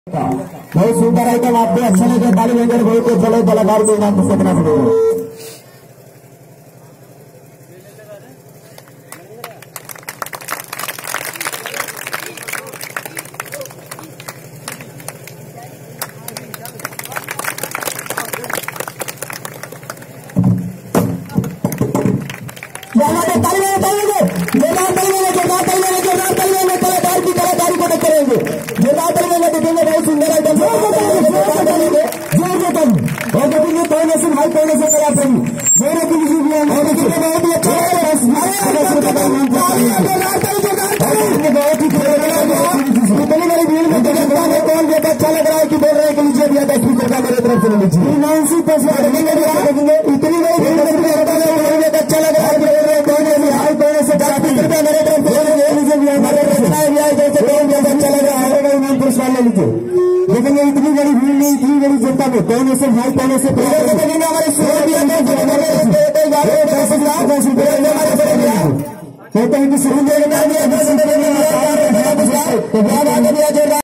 बहुत सुंदर आइटम आपको अच्छा लगे ताली बजाकर बहुत चलो कलाकार को नाम पुस्तक बना सकते बहुत सुंदर आइटम और देखेंगे कौन ऐसे भाई कौन ऐसे कलाकारी जोरों की बहुत ही अच्छा इतनी बड़ी भीड़ में कौन बेटा अच्छा लग रहा है कि बोल रहे हैं कि लीजिए भैया 10 रुपये का मेरे तरफ से लीजिए मानसी देखेंगे इतनी बड़ी भीड़ में अच्छा लग रहा है कि बोल रहे हैं कौन ऐसे भाई कौन ऐसे 10 रुपये मेरे तरफ से लीजिए भैया जैसे कौन जैसे अच्छा लग रहा है नाम पुरस्कार ले लीजिए। देखेंगे इतनी बड़ी भीड़ में इतनी बड़ी जनता में कौन ऐसे भाई कौन ऐसे देखेंगे हमारे कहते हैं कि